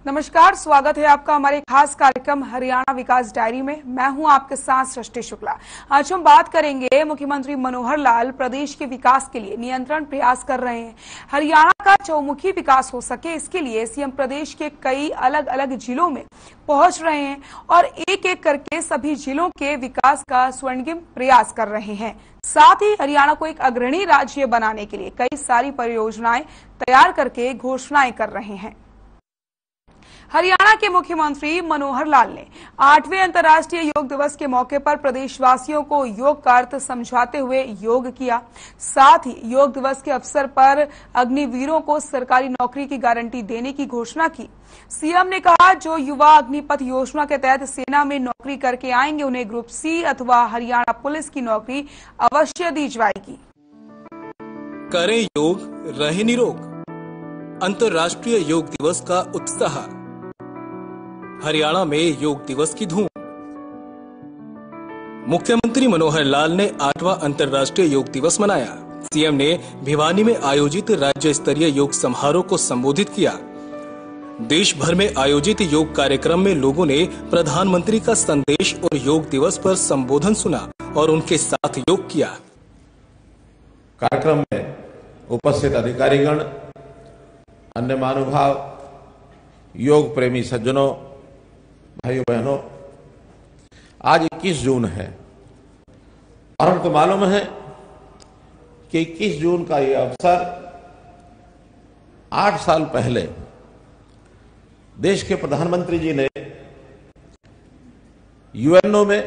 नमस्कार, स्वागत है आपका हमारे खास कार्यक्रम हरियाणा विकास डायरी में। मैं हूं आपके साथ सृष्टि शुक्ला। आज हम बात करेंगे मुख्यमंत्री मनोहर लाल प्रदेश के विकास के लिए निरंतर प्रयास कर रहे हैं। हरियाणा का चौमुखी विकास हो सके, इसके लिए सीएम प्रदेश के कई अलग अलग जिलों में पहुंच रहे हैं और एक एक करके सभी जिलों के विकास का स्वर्णिम प्रयास कर रहे हैं। साथ ही हरियाणा को एक अग्रणी राज्य बनाने के लिए कई सारी परियोजनाएं तैयार करके घोषणाएं कर रहे हैं। हरियाणा के मुख्यमंत्री मनोहर लाल ने 8वें अंतर्राष्ट्रीय योग दिवस के मौके पर प्रदेशवासियों को योग का अर्थ समझाते हुए योग किया। साथ ही योग दिवस के अवसर पर अग्निवीरों को सरकारी नौकरी की गारंटी देने की घोषणा की। सीएम ने कहा, जो युवा अग्निपथ योजना के तहत सेना में नौकरी करके आएंगे, उन्हें ग्रुप सी अथवा हरियाणा पुलिस की नौकरी अवश्य दी जाएगी। करें योग, रहे निरोग। अंतर्राष्ट्रीय योग दिवस का उत्साह। हरियाणा में योग दिवस की धूम। मुख्यमंत्री मनोहर लाल ने 8वां अंतर्राष्ट्रीय योग दिवस मनाया। सीएम ने भिवानी में आयोजित राज्य स्तरीय योग समारोह को संबोधित किया। देश भर में आयोजित योग कार्यक्रम में लोगों ने प्रधानमंत्री का संदेश और योग दिवस पर संबोधन सुना और उनके साथ योग किया। कार्यक्रम में उपस्थित अधिकारीगण, अन्य महानुभाव, योग प्रेमी सज्जनों, भाइयों बहनों, आज 21 जून है और हमको मालूम है कि 21 जून का यह अवसर 8 साल पहले देश के प्रधानमंत्री जी ने यूएनओ में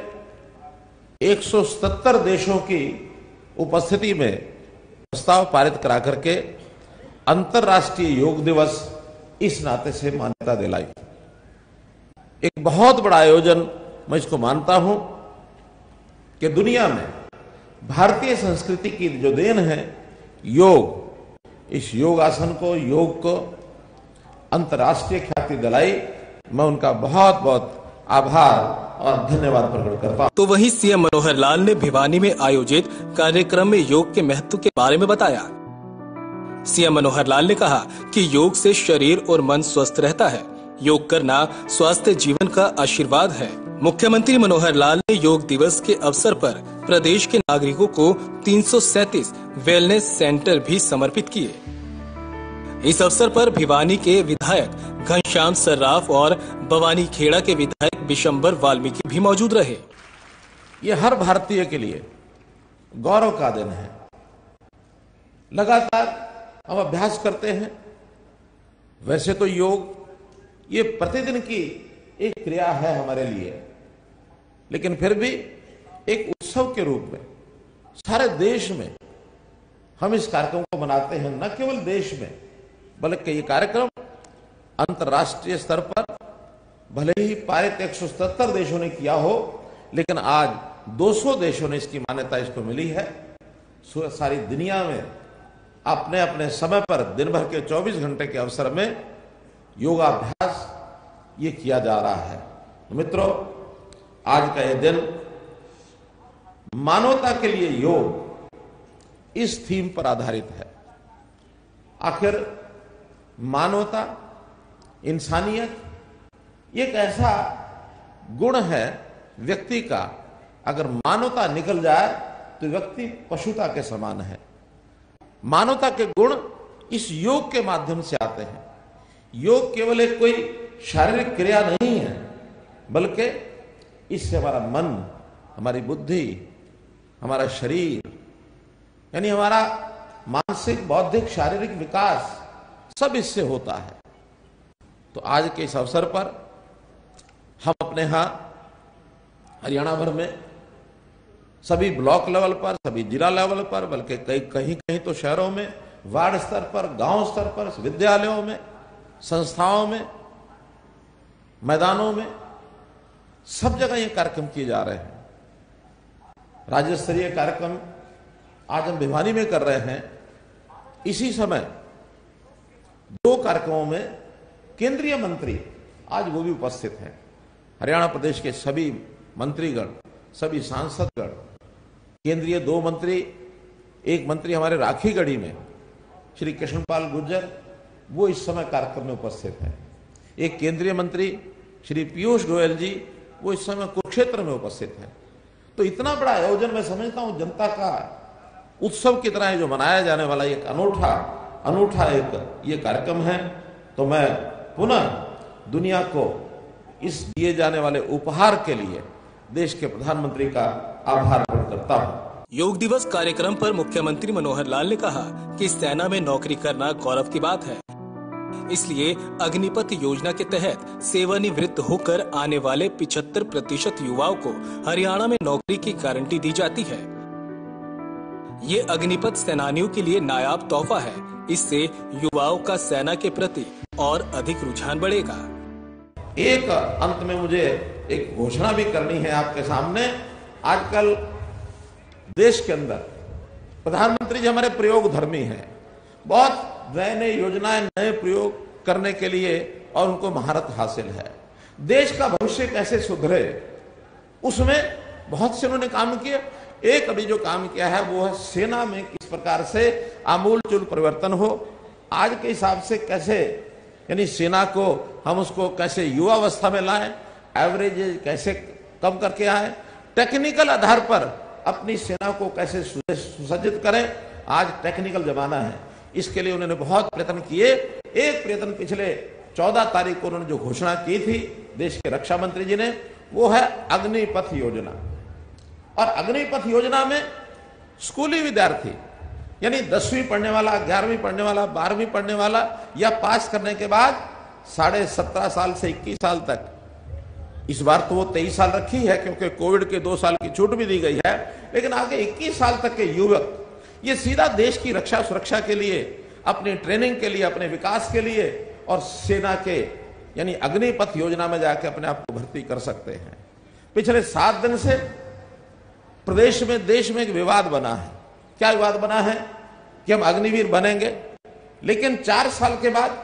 177 देशों की उपस्थिति में प्रस्ताव पारित करा करके अंतर्राष्ट्रीय योग दिवस इस नाते से मान्यता दिलाई। एक बहुत बड़ा आयोजन मैं इसको मानता हूं कि दुनिया में भारतीय संस्कृति की जो देन है योग, इस योगासन को, योग को अंतर्राष्ट्रीय ख्याति दिलाई। मैं उनका बहुत बहुत आभार और धन्यवाद प्रकट करता हूं। तो वहीं सीएम मनोहर लाल ने भिवानी में आयोजित कार्यक्रम में योग के महत्व के बारे में बताया। सीएम मनोहर लाल ने कहा कि योग से शरीर और मन स्वस्थ रहता है। योग करना स्वास्थ्य जीवन का आशीर्वाद है। मुख्यमंत्री मनोहर लाल ने योग दिवस के अवसर पर प्रदेश के नागरिकों को 337 वेलनेस सेंटर भी समर्पित किए। इस अवसर पर भिवानी के विधायक घनश्याम सर्राफ और भवानी खेड़ा के विधायक बिशंबर वाल्मीकि भी मौजूद रहे। ये हर भारतीय के लिए गौरव का दिन है। लगातार हम अभ्यास करते हैं। वैसे तो योग ये प्रतिदिन की एक क्रिया है हमारे लिए, लेकिन फिर भी एक उत्सव के रूप में सारे देश में हम इस कार्यक्रम को मनाते हैं। न केवल देश में, बल्कि ये कार्यक्रम अंतर्राष्ट्रीय स्तर पर भले ही पारित 177 देशों ने किया हो, लेकिन आज 200 देशों ने इसकी मान्यता इसको मिली है। सारी दुनिया में अपने अपने समय पर दिन भर के 24 घंटे के अवसर में योगाभ्यास ये किया जा रहा है। मित्रों, आज का यह दिन मानवता के लिए योग इस थीम पर आधारित है। आखिर मानवता, इंसानियत एक ऐसा गुण है व्यक्ति का, अगर मानवता निकल जाए तो व्यक्ति पशुता के समान है। मानवता के गुण इस योग के माध्यम से आते हैं। योग केवल एक कोई शारीरिक क्रिया नहीं है, बल्कि इससे हमारा मन, हमारी बुद्धि, हमारा शरीर, यानी हमारा मानसिक, बौद्धिक, शारीरिक विकास सब इससे होता है। तो आज के इस अवसर पर हम अपने यहां हरियाणा भर में सभी ब्लॉक लेवल पर, सभी जिला लेवल पर, बल्कि कहीं कहीं तो शहरों में, वार्ड स्तर पर, गांव स्तर पर, विद्यालयों में, संस्थाओं में, मैदानों में, सब जगह ये कार्यक्रम किए जा रहे हैं। राज्य स्तरीय कार्यक्रम आज हम भिवानी में कर रहे हैं। इसी समय 2 कार्यक्रमों में केंद्रीय मंत्री आज वो भी उपस्थित हैं। हरियाणा प्रदेश के सभी मंत्रीगण, सभी सांसदगण, केंद्रीय 2 मंत्री, एक मंत्री हमारे राखीगढ़ी में श्री कृष्णपाल गुर्जर, वो इस समय कार्यक्रम में उपस्थित हैं। एक केंद्रीय मंत्री श्री पीयूष गोयल जी वो इस समय कुरुक्षेत्र में उपस्थित हैं। तो इतना बड़ा आयोजन मैं समझता हूं जनता का उत्सव की तरह जो मनाया जाने वाला एक अनूठा एक ये कार्यक्रम है। तो मैं पुनः दुनिया को इस दिए जाने वाले उपहार के लिए देश के प्रधानमंत्री का आभार व्यक्त करता हूं। योग दिवस कार्यक्रम पर मुख्यमंत्री मनोहर लाल ने कहा कि सेना में नौकरी करना गौरव की बात है, इसलिए अग्निपथ योजना के तहत सेवानिवृत्त होकर आने वाले 75% युवाओं को हरियाणा में नौकरी की गारंटी दी जाती है। ये अग्निपथ सेनानियों के लिए नायाब तोहफा है। इससे युवाओं का सेना के प्रति और अधिक रुझान बढ़ेगा। एक अंत में मुझे एक घोषणा भी करनी है आपके सामने। आजकल देश के अंदर प्रधानमंत्री जी हमारे प्रयोग धर्मी हैं, बहुत नए योजनाएं नए प्रयोग करने के लिए और उनको महारत हासिल है। देश का भविष्य कैसे सुधरे उसमें बहुत से उन्होंने काम किए। एक अभी जो काम किया है वो है सेना में किस प्रकार से आमूलचूल परिवर्तन हो। आज के हिसाब से कैसे यानी सेना को हम उसको कैसे युवा अवस्था में लाएं, एवरेज एज कैसे कम करके आए, टेक्निकल आधार पर अपनी सेना को कैसे सुसज्जित करें। आज टेक्निकल जमाना है, इसके लिए उन्होंने बहुत प्रयत्न किए। एक प्रयत्न पिछले 14 तारीख को उन्होंने जो घोषणा की थी देश के रक्षा मंत्री जी ने, वो है अग्निपथ योजना। और अग्निपथ योजना में स्कूली विद्यार्थी यानी 10वीं पढ़ने वाला, 11वीं पढ़ने वाला, 12वीं पढ़ने वाला या पास करने के बाद 17.5 साल से 21 साल तक, इस बार तो वो 23 साल रखी है क्योंकि कोविड के 2 साल की छूट भी दी गई है, लेकिन आगे 21 साल तक के युवक ये सीधा देश की रक्षा सुरक्षा के लिए, अपनी ट्रेनिंग के लिए, अपने विकास के लिए और सेना के यानी अग्निपथ योजना में जाकर अपने आप को भर्ती कर सकते हैं। पिछले 7 दिन से प्रदेश में देश में एक विवाद बना है। क्या विवाद बना है कि हम अग्निवीर बनेंगे, लेकिन 4 साल के बाद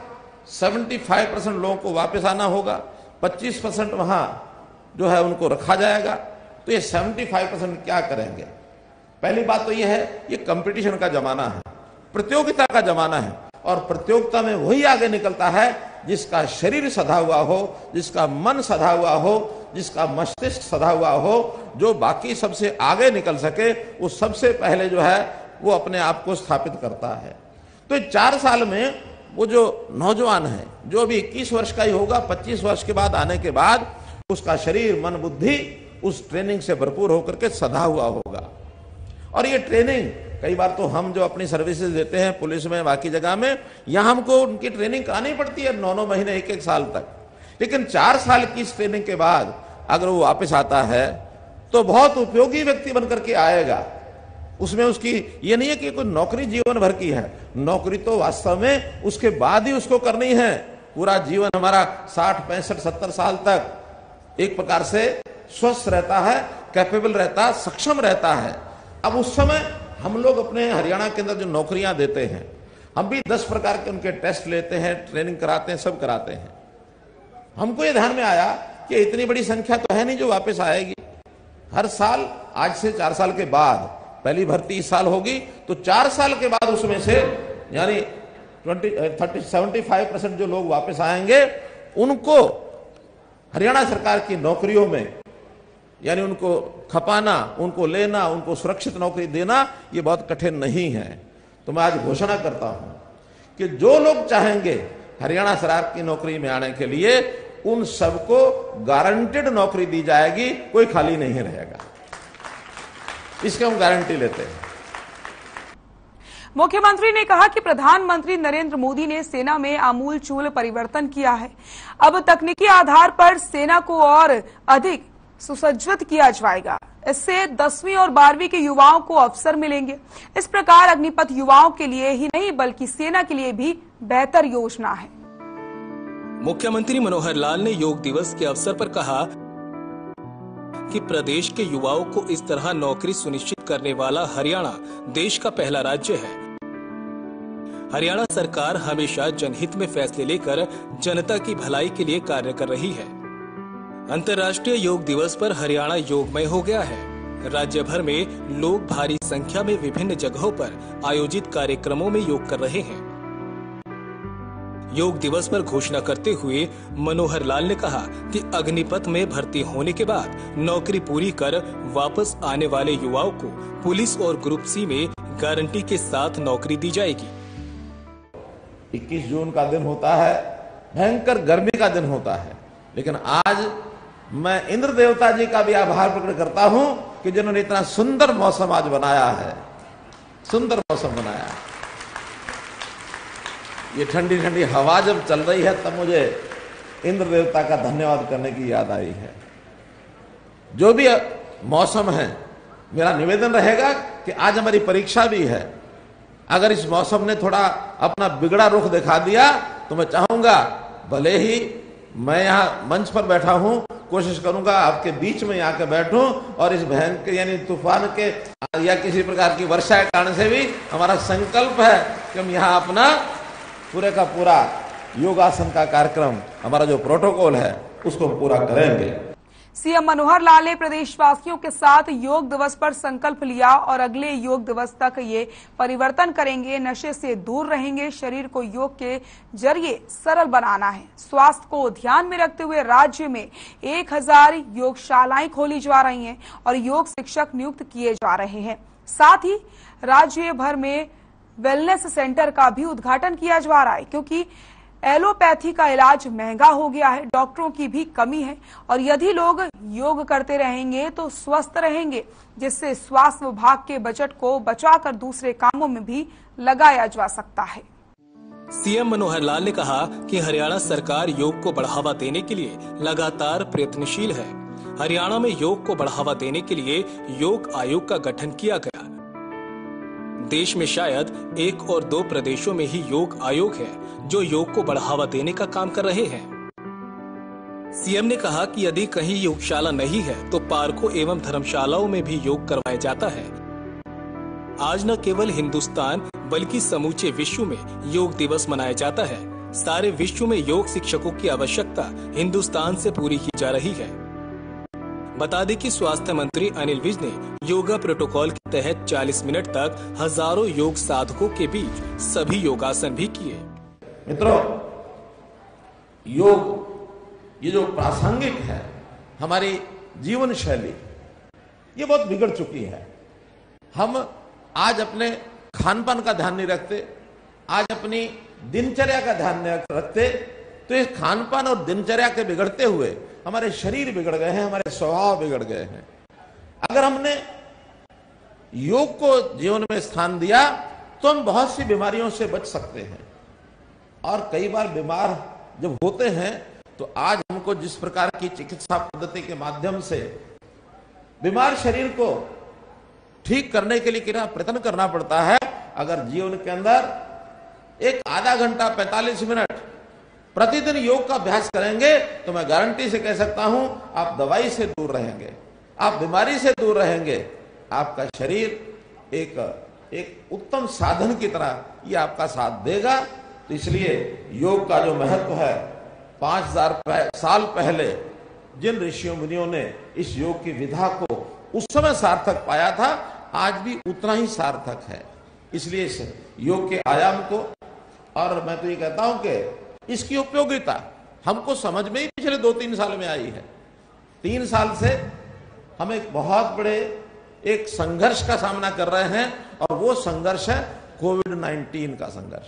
75% लोगों को वापस आना होगा, 25% वहां जो है उनको रखा जाएगा। तो ये 75% क्या करेंगे? पहली बात तो ये है, ये कंपटीशन का जमाना है, प्रतियोगिता का जमाना है, और प्रतियोगिता में वही आगे निकलता है जिसका शरीर सधा हुआ हो, जिसका मन सधा हुआ हो, जिसका मस्तिष्क सधा हुआ हो, जो बाकी सबसे आगे निकल सके, वो सबसे पहले जो है वो अपने आप को स्थापित करता है। तो 4 साल में वो जो नौजवान है, जो अभी 21 वर्ष का ही होगा, 25 वर्ष के बाद आने के बाद उसका शरीर मन बुद्धि उस ट्रेनिंग से भरपूर होकर के सधा हुआ होगा। और ये ट्रेनिंग कई बार तो हम जो अपनी सर्विसेज देते हैं पुलिस में, बाकी जगह में, यहां हमको उनकी ट्रेनिंग करानी पड़ती है 9-9 महीने, 1-1 साल तक। लेकिन 4 साल की इस ट्रेनिंग के बाद अगर वो वापस आता है तो बहुत उपयोगी व्यक्ति बनकर के आएगा। उसमें उसकी ये नहीं है कि कोई नौकरी जीवन भर की है, नौकरी तो वास्तव में उसके बाद ही उसको करनी है। पूरा जीवन हमारा 60, 65, 70 साल तक एक प्रकार से स्वस्थ रहता है, कैपेबल रहता है, सक्षम रहता है। अब उस समय हम लोग अपने हरियाणा के अंदर जो नौकरियां देते हैं, हम भी 10 प्रकार के उनके टेस्ट लेते हैं, ट्रेनिंग कराते हैं, सब कराते हैं। हमको ये ध्यान में आया कि इतनी बड़ी संख्या तो है नहीं जो वापस आएगी। हर साल आज से 4 साल के बाद पहली भर्ती इस साल होगी, तो 4 साल के बाद उसमें से यानी 75% जो लोग वापस आएंगे उनको हरियाणा सरकार की नौकरियों में यानी उनको खपाना, उनको लेना, उनको सुरक्षित नौकरी देना ये बहुत कठिन नहीं है। तो मैं आज घोषणा करता हूं कि जो लोग चाहेंगे हरियाणा सरकार की नौकरी में आने के लिए, उन सबको गारंटेड नौकरी दी जाएगी, कोई खाली नहीं रहेगा। इसकी हम गारंटी लेते हैं। मुख्यमंत्री ने कहा कि प्रधानमंत्री नरेंद्र मोदी ने सेना में आमूलचूल परिवर्तन किया है। अब तकनीकी आधार पर सेना को और अधिक सुसज्जित किया जाएगा। इससे 10वीं और 12वीं के युवाओं को अवसर मिलेंगे। इस प्रकार अग्निपथ युवाओं के लिए ही नहीं बल्कि सेना के लिए भी बेहतर योजना है। मुख्यमंत्री मनोहर लाल ने योग दिवस के अवसर पर कहा कि प्रदेश के युवाओं को इस तरह नौकरी सुनिश्चित करने वाला हरियाणा देश का पहला राज्य है। हरियाणा सरकार हमेशा जनहित में फैसले लेकर जनता की भलाई के लिए कार्य कर रही है। अंतर्राष्ट्रीय योग दिवस पर हरियाणा योगमय हो गया है। राज्य भर में लोग भारी संख्या में विभिन्न जगहों पर आयोजित कार्यक्रमों में योग कर रहे हैं। योग दिवस पर घोषणा करते हुए मनोहर लाल ने कहा कि अग्निपथ में भर्ती होने के बाद नौकरी पूरी कर वापस आने वाले युवाओं को पुलिस और ग्रुप सी में गारंटी के साथ नौकरी दी जाएगी। 21 जून का दिन होता है, भयंकर गर्मी का दिन होता है, लेकिन आज मैं इंद्र देवता जी का भी आभार प्रकट करता हूं कि जिन्होंने इतना सुंदर मौसम आज बनाया है, सुंदर मौसम बनाया है। ये ठंडी ठंडी हवा जब चल रही है तब मुझे इंद्र देवता का धन्यवाद करने की याद आई है। जो भी मौसम है, मेरा निवेदन रहेगा कि आज हमारी परीक्षा भी है। अगर इस मौसम ने थोड़ा अपना बिगड़ा रुख दिखा दिया तो मैं चाहूंगा, भले ही मैं यहाँ मंच पर बैठा हूं, कोशिश करूंगा आपके बीच में आकर बैठूं और इस भयंकर यानी तूफान के या किसी प्रकार की वर्षा के कारण से भी हमारा संकल्प है कि हम यहाँ अपना पूरे का पूरा योगासन का कार्यक्रम, हमारा जो प्रोटोकॉल है, उसको पूरा करेंगे। सीएम मनोहर लाल ने प्रदेशवासियों के साथ योग दिवस पर संकल्प लिया और अगले योग दिवस तक ये परिवर्तन करेंगे, नशे से दूर रहेंगे, शरीर को योग के जरिए सरल बनाना है। स्वास्थ्य को ध्यान में रखते हुए राज्य में 1000 योगशालाएं खोली जा रही हैं और योग शिक्षक नियुक्त किए जा रहे हैं। साथ ही राज्य भर में वेलनेस सेंटर का भी उद्घाटन किया जा रहा है, क्योंकि एलोपैथी का इलाज महंगा हो गया है, डॉक्टरों की भी कमी है और यदि लोग योग करते रहेंगे तो स्वस्थ रहेंगे, जिससे स्वास्थ्य विभाग के बजट को बचाकर दूसरे कामों में भी लगाया जा सकता है। सीएम मनोहर लाल ने कहा कि हरियाणा सरकार योग को बढ़ावा देने के लिए लगातार प्रयत्नशील है। हरियाणा में योग को बढ़ावा देने के लिए योग आयोग का गठन किया गया। देश में शायद 1 और 2 प्रदेशों में ही योग आयोग है जो योग को बढ़ावा देने का काम कर रहे हैं। सीएम ने कहा कि यदि कहीं योगशाला नहीं है तो पार्कों एवं धर्मशालाओं में भी योग करवाया जाता है। आज न केवल हिंदुस्तान बल्कि समूचे विश्व में योग दिवस मनाया जाता है। सारे विश्व में योग शिक्षकों की आवश्यकता हिंदुस्तान से पूरी की जा रही है। बता दें कि स्वास्थ्य मंत्री अनिल विज ने योगा प्रोटोकॉल के तहत 40 मिनट तक हजारों योग साधकों के बीच सभी योगासन भी किए। मित्रों, योग ये जो प्रासंगिक है, हमारी जीवन शैली ये बहुत बिगड़ चुकी है। हम आज अपने खान पान का ध्यान नहीं रखते, आज अपनी दिनचर्या का ध्यान नहीं रखते, तो इस खान पान और दिनचर्या के बिगड़ते हुए हमारे शरीर बिगड़ गए हैं, हमारे स्वभाव बिगड़ गए हैं। अगर हमने योग को जीवन में स्थान दिया तो हम बहुत सी बीमारियों से बच सकते हैं। और कई बार बीमार जब होते हैं तो आज हमको जिस प्रकार की चिकित्सा पद्धति के माध्यम से बीमार शरीर को ठीक करने के लिए कितना प्रयत्न करना पड़ता है, अगर जीवन के अंदर एक आधा घंटा 45 मिनट प्रतिदिन योग का अभ्यास करेंगे तो मैं गारंटी से कह सकता हूं आप दवाई से दूर रहेंगे, आप बीमारी से दूर रहेंगे। आपका शरीर एक उत्तम साधन की तरह ये आपका साथ देगा। तो इसलिए योग का जो महत्व है, 5000 साल पहले जिन ऋषियों मुनियों ने इस योग की विधा को उस समय सार्थक पाया था, आज भी उतना ही सार्थक है। इसलिए इस योग के आयाम को, और मैं तो ये कहता हूं कि इसकी उपयोगिता हमको समझ में ही पिछले 2-3 साल में आई है। 3 साल से हम एक बहुत बड़े एक संघर्ष का सामना कर रहे हैं और वो संघर्ष है कोविड-19 का संघर्ष।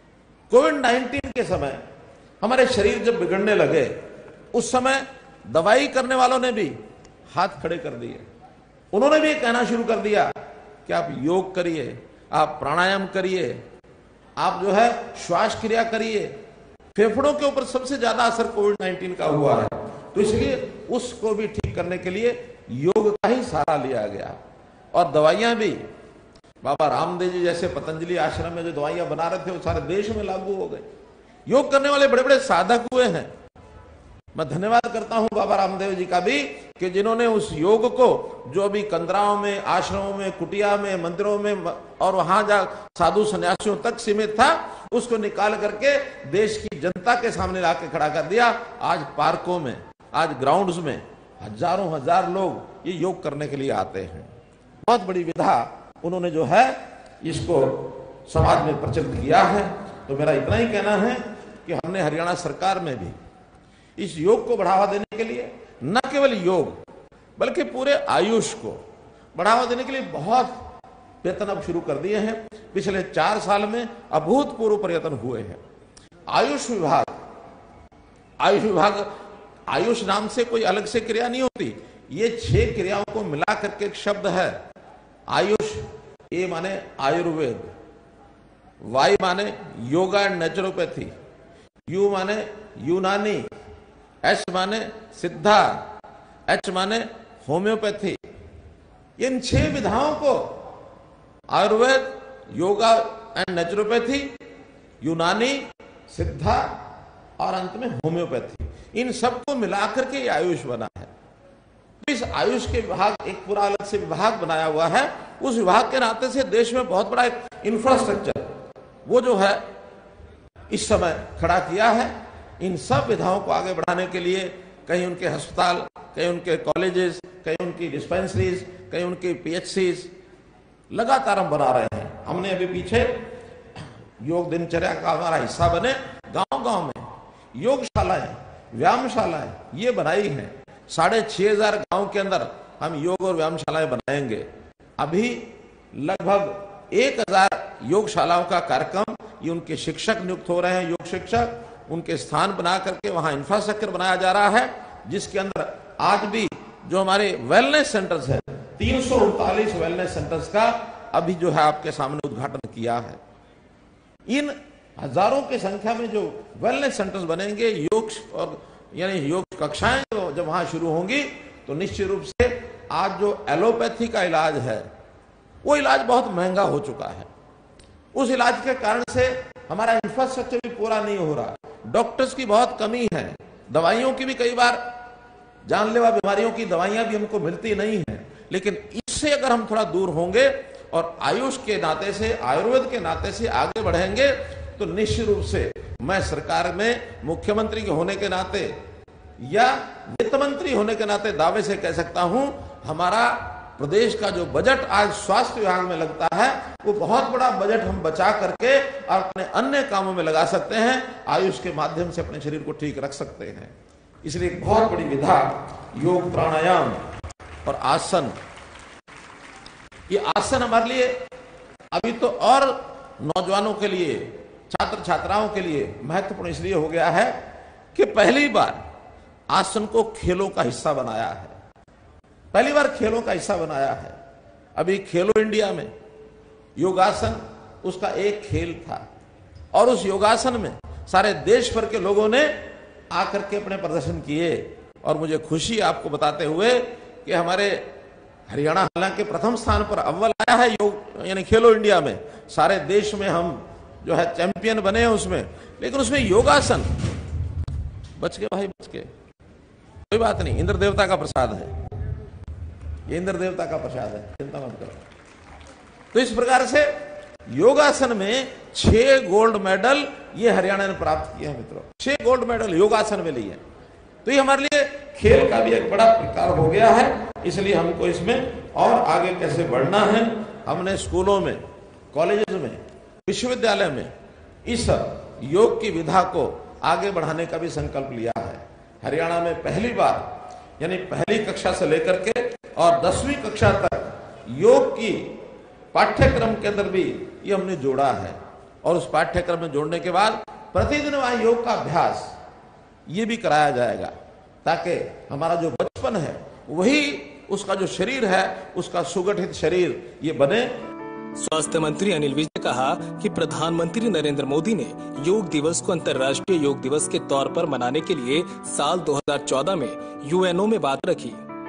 कोविड-19 के समय हमारे शरीर जब बिगड़ने लगे, उस समय दवाई करने वालों ने भी हाथ खड़े कर दिए। उन्होंने भी कहना शुरू कर दिया कि आप योग करिए, आप प्राणायाम करिए, आप जो है श्वास क्रिया करिए। फेफड़ों के ऊपर सबसे ज्यादा असर कोविड-19 का हुआ है, तो इसलिए उसको भी ठीक करने के लिए योग का ही सहारा लिया गया। और दवाइयां भी बाबा रामदेव जी जैसे पतंजलि आश्रम में जो दवाइयां बना रहे थे वो सारे देश में लागू हो गए। योग करने वाले बड़े बड़े साधक हुए हैं। मैं धन्यवाद करता हूं बाबा रामदेव जी का भी कि जिन्होंने उस योग को जो भी कंदराओं में, आश्रमों में, कुटिया में, मंदिरों में और वहां जा साधु सन्यासियों तक सीमित था, उसको निकाल करके देश की जनता के सामने लाके खड़ा कर दिया। आज पार्कों में, आज ग्राउंड्स में हजारों हजार लोग ये योग करने के लिए आते हैं। बहुत बड़ी विधा उन्होंने जो है इसको समाज में प्रचलित किया है। तो मेरा इतना ही कहना है कि हमने हरियाणा सरकार में भी इस योग को बढ़ावा देने के लिए न केवल योग बल्कि पूरे आयुष को बढ़ावा देने के लिए बहुत प्रयत्न अब शुरू कर दिए हैं। पिछले 4 साल में अभूतपूर्व प्रयत्न हुए हैं। आयुष विभाग आयुष नाम से कोई अलग से क्रिया नहीं होती, ये 6 क्रियाओं को मिला करके एक शब्द है आयुष। ए माने आयुर्वेद, वाई माने योगा एंड नेचुरोपैथी, यू माने यूनानी, एच माने सिद्धा, एच माने होम्योपैथी। इन 6 विधाओं को आयुर्वेद, योगा एंड नेचुरोपैथी, यूनानी, सिद्धा और अंत में होम्योपैथी, इन सबको मिलाकर के आयुष बना है। इस आयुष के विभाग एक पूरा अलग से विभाग बनाया हुआ है। उस विभाग के नाते से देश में बहुत बड़ा एक इंफ्रास्ट्रक्चर वो जो है इस समय खड़ा किया है। इन सब विधाओं को आगे बढ़ाने के लिए कहीं उनके अस्पताल, कहीं उनके कॉलेजेस, कहीं उनकी डिस्पेंसरीज, कहीं उनकी पीएचसीज लगातार हम बना रहे हैं। हमने अभी पीछे योग दिनचर्या का हमारा हिस्सा बने गांव-गांव में योगशालाएं, व्यायामशालाएं ये बनाई हैं। 6500 गांव के अंदर हम योग और व्यायामशालाएं बनाएंगे। अभी लगभग 1000 योगशालाओं का कार्यक्रम, ये उनके शिक्षक नियुक्त हो रहे हैं, योग शिक्षक, उनके स्थान बना करके वहां इंफ्रास्ट्रक्चर बनाया जा रहा है, जिसके अंदर आज भी जो हमारे वेलनेस सेंटर्स है 339 वेलनेस सेंटर्स का अभी जो है आपके सामने उद्घाटन किया है। इन हजारों की संख्या में जो वेलनेस सेंटर्स बनेंगे, योग और यानी योग कक्षाएं जब वहां शुरू होंगी तो निश्चित रूप से आज जो एलोपैथी का इलाज है वो इलाज बहुत महंगा हो चुका है। उस इलाज के कारण से हमारा इंफ्रास्ट्रक्चर भी पूरा नहीं हो रहा, डॉक्टर्स की बहुत कमी है, दवाइयों की भी कई बार जानलेवा बीमारियों की दवाइयां भी हमको मिलती नहीं है। लेकिन इससे अगर हम थोड़ा दूर होंगे और आयुष के नाते से, आयुर्वेद के नाते से आगे बढ़ेंगे तो निश्चित रूप से मैं सरकार में मुख्यमंत्री के होने के नाते या वित्त मंत्री होने के नाते दावे से कह सकता हूं, हमारा प्रदेश का जो बजट आज स्वास्थ्य विभाग में लगता है वो बहुत बड़ा बजट हम बचा करके और अपने अन्य कामों में लगा सकते हैं, आयुष के माध्यम से अपने शरीर को ठीक रख सकते हैं। इसलिए एक बहुत बड़ी विधा योग, प्राणायाम और आसन। ये आसन हमारे लिए अभी तो और नौजवानों के लिए, छात्र छात्राओं के लिए महत्वपूर्ण इसलिए हो गया है कि पहली बार आसन को खेलों का हिस्सा बनाया है। पहली बार खेलों का हिस्सा बनाया है। अभी खेलो इंडिया में योगासन उसका एक खेल था और उस योगासन में सारे देश भर के लोगों ने आकर के अपने प्रदर्शन किए। और मुझे खुशी आपको बताते हुए कि हमारे हरियाणा हालांकि प्रथम स्थान पर अव्वल आया है योग यानी खेलो इंडिया में, सारे देश में हम जो है चैंपियन बने हैं उसमें, लेकिन उसमें योगासन बच के, भाई बच के, कोई बात नहीं, इंद्र देवता का प्रसाद है, ये इंद्र देवता का प्रसाद है, चिंता मत करो। तो इस प्रकार से योगासन में 6 गोल्ड मेडल ये हरियाणा ने प्राप्त किए हैं मित्रों, 6 गोल्ड मेडल योगासन में लिए। तो ये हमारे लिए खेल का भी एक बड़ा प्रकार हो गया है। इसलिए हमको इसमें और आगे कैसे बढ़ना है, हमने स्कूलों में, कॉलेजेस में, विश्वविद्यालय में इस योग की विधा को आगे बढ़ाने का भी संकल्प लिया है। हरियाणा में पहली बार यानी पहली कक्षा से लेकर के और 10वीं कक्षा तक योग की पाठ्यक्रम के अंदर भी ये हमने जोड़ा है। और उस पाठ्यक्रम में जोड़ने के बाद प्रतिदिन वहां योग का अभ्यास ये भी कराया जाएगा, ताकि हमारा जो बचपन है वही उसका जो शरीर है उसका सुगठित शरीर ये बने। स्वास्थ्य मंत्री अनिल विज ने कहा कि प्रधानमंत्री नरेंद्र मोदी ने योग दिवस को अंतर्राष्ट्रीय योग दिवस के तौर पर मनाने के लिए साल 2014 में यूएनओ में बात रखी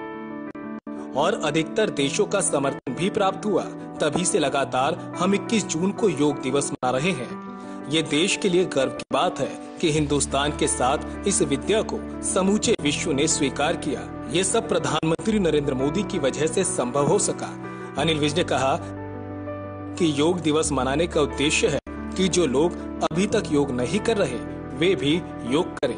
और अधिकतर देशों का समर्थन भी प्राप्त हुआ। तभी से लगातार हम 21 जून को योग दिवस मना रहे हैं। ये देश के लिए गर्व की बात है कि हिंदुस्तान के साथ इस विद्या को समूचे विश्व ने स्वीकार किया। ये सब प्रधानमंत्री नरेंद्र मोदी की वजह से संभव हो सका। अनिल विज ने कहा कि योग दिवस मनाने का उद्देश्य है कि जो लोग अभी तक योग नहीं कर रहे वे भी योग करें।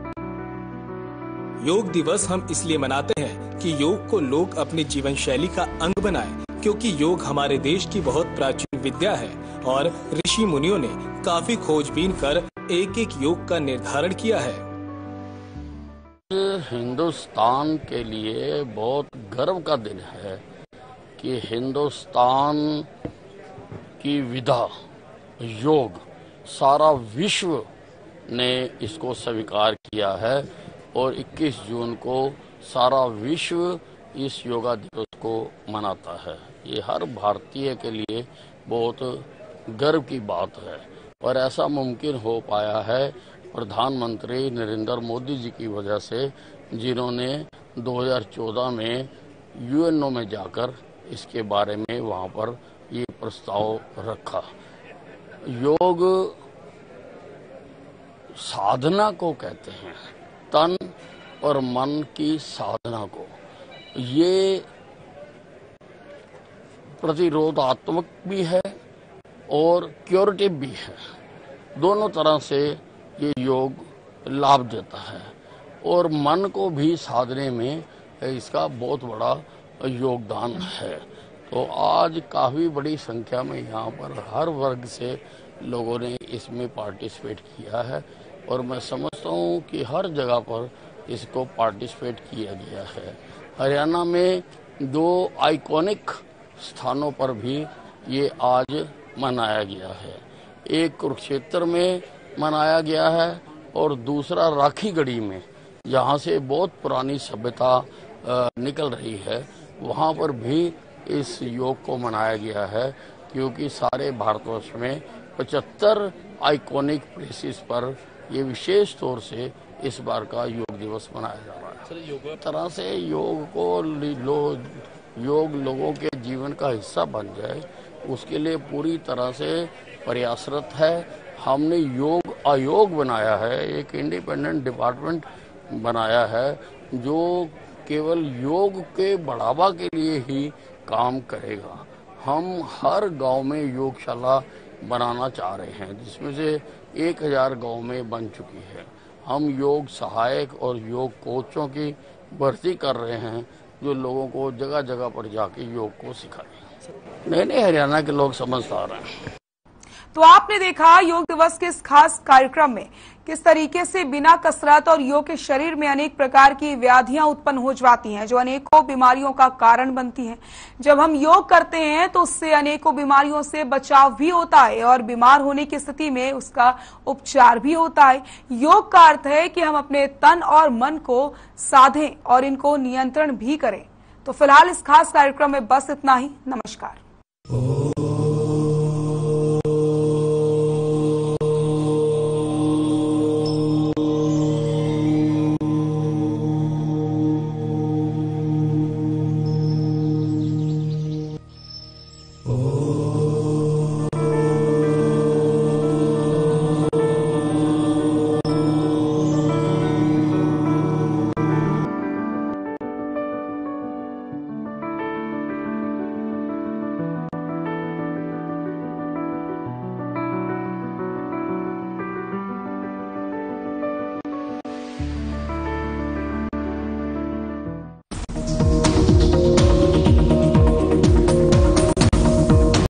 योग दिवस हम इसलिए मनाते हैं कि योग को लोग अपनी जीवन शैली का अंग बनाएं, क्योंकि योग हमारे देश की बहुत प्राचीन विद्या है और ऋषि मुनियों ने काफी खोजबीन कर एक एक योग का निर्धारण किया है। हिंदुस्तान के लिए बहुत गर्व का दिन है कि हिंदुस्तान की विधा योग सारा विश्व ने इसको स्वीकार किया है और 21 जून को सारा विश्व इस योगा दिवस को मनाता है। ये हर भारतीय के लिए बहुत गर्व की बात है और ऐसा मुमकिन हो पाया है प्रधानमंत्री नरेंद्र मोदी जी की वजह से, जिन्होंने 2014 में यूएनओ में जाकर इसके बारे में वहां पर ये प्रस्ताव रखा। योग साधना को कहते हैं, तन और मन की साधना को। ये प्रतिरोधात्मक भी है और क्यूरेटिव भी है। दोनों तरह से ये योग लाभ देता है और मन को भी साधने में इसका बहुत बड़ा योगदान है। तो आज काफ़ी बड़ी संख्या में यहाँ पर हर वर्ग से लोगों ने इसमें पार्टिसिपेट किया है और मैं समझता हूँ कि हर जगह पर इसको पार्टिसिपेट किया गया है। हरियाणा में 2 आइकॉनिक स्थानों पर भी ये आज मनाया गया है। एक कुरुक्षेत्र में मनाया गया है और दूसरा राखीगढ़ी में, जहाँ से बहुत पुरानी सभ्यता निकल रही है, वहाँ पर भी इस योग को मनाया गया है, क्योंकि सारे भारतवर्ष में 75 आइकॉनिक प्लेसेस पर ये विशेष तौर से इस बार का योग दिवस मनाया जा रहा है। तरह से योग को योग लोगों के जीवन का हिस्सा बन जाए, उसके लिए पूरी तरह से प्रयासरत है। हमने योग आयोग बनाया है, एक इंडिपेंडेंट डिपार्टमेंट बनाया है जो केवल योग के बढ़ावा के लिए ही काम करेगा। हम हर गांव में योगशाला बनाना चाह रहे हैं, जिसमें से 1000 गांव में बन चुकी है। हम योग सहायक और योग कोचों की भर्ती कर रहे हैं, जो लोगों को जगह जगह पर जाके योग को सिखाएं। नहीं, हरियाणा के लोग समझदार हैं। तो आपने देखा योग दिवस के इस खास कार्यक्रम में किस तरीके से बिना कसरत और योग के शरीर में अनेक प्रकार की व्याधियां उत्पन्न हो जाती हैं, जो अनेकों बीमारियों का कारण बनती हैं। जब हम योग करते हैं तो उससे अनेकों बीमारियों से बचाव भी होता है और बीमार होने की स्थिति में उसका उपचार भी होता है। योग का अर्थ है कि हम अपने तन और मन को साधें और इनको नियंत्रण भी करें। तो फिलहाल इस खास कार्यक्रम में बस इतना ही। नमस्कार।